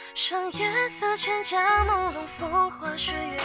上夜色千家朦胧，风花雪月。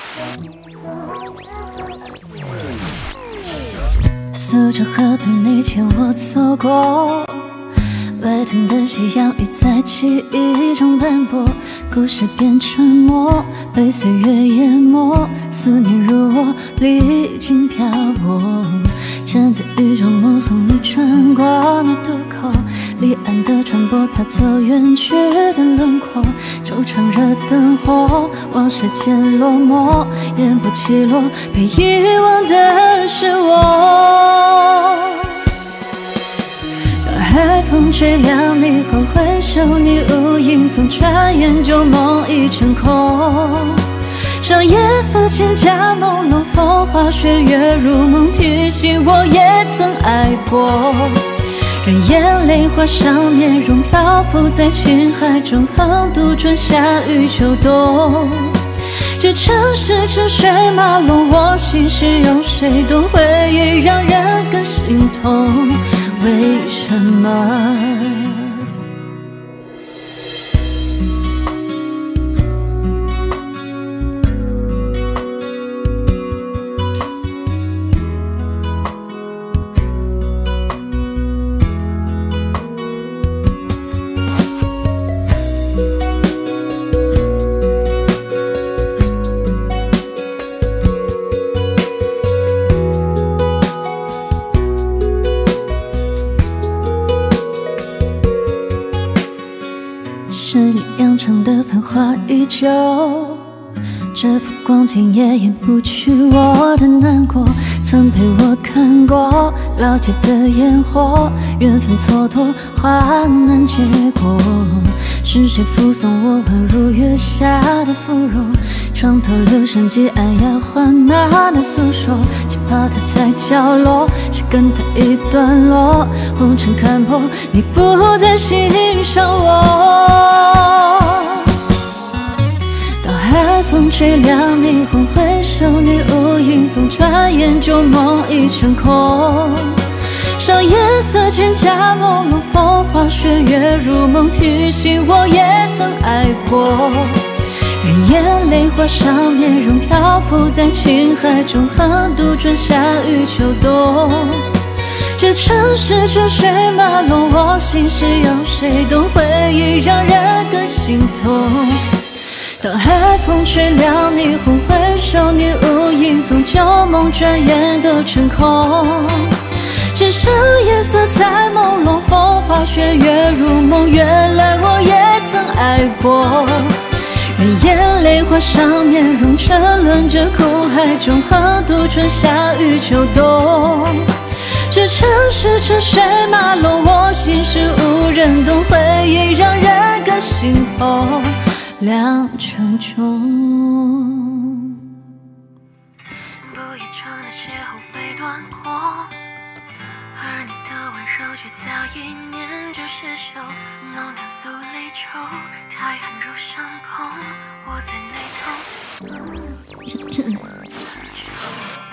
苏州河畔，你牵我走过。 外滩的夕阳已在记忆中斑驳，故事变沉默，被岁月淹没，思念如我，历经漂泊。站在雨中目送你穿过那渡口，离岸的船舶飘走远去的轮廓，惆怅热灯火，往事渐落寞，言不起落，被遗忘的是我。 海风吹凉，你后回首，你无影踪，转眼就梦已成空。上夜色千家朦胧，风花雪月如梦，提醒我也曾爱过。任眼泪画上面容，漂浮在情海中，横渡春夏与秋冬。这城市车水马龙，我心事有谁懂？回忆让人更心痛。 为什么？十里洋场的繁华依旧，这幅光景也掩不去我的难过。曾陪我看过老街的烟火，缘分蹉跎，话难结果。是谁扶送我宛如月下的芙蓉？床头留声机，按压缓慢的诉说。气泡它在角落，想跟它一段落。红尘看破，你不再欣赏我。 海风吹凉，你后回首，你无影踪，转眼就梦已成空。上夜色千家朦胧，风花雪月如梦，提醒我也曾爱过。任眼泪画上面容，漂浮在情海中，横渡春夏与秋冬。这城市车水马龙，我心事有谁懂？回忆让人更心痛。 当海风吹凉，你后回首，你无影踪，旧梦转眼都成空。只剩夜色在朦胧，风花雪月如梦，原来我也曾爱过。任眼泪画上面容，沉沦着苦海中，横渡春夏与秋冬。这城市车水马龙，我心事无人懂，回忆让人更心痛。 两城中， 不夜城的邂逅未断过，而你的温柔却早已念着失守。浓淡诉离愁，太寒如伤口，我在眉头。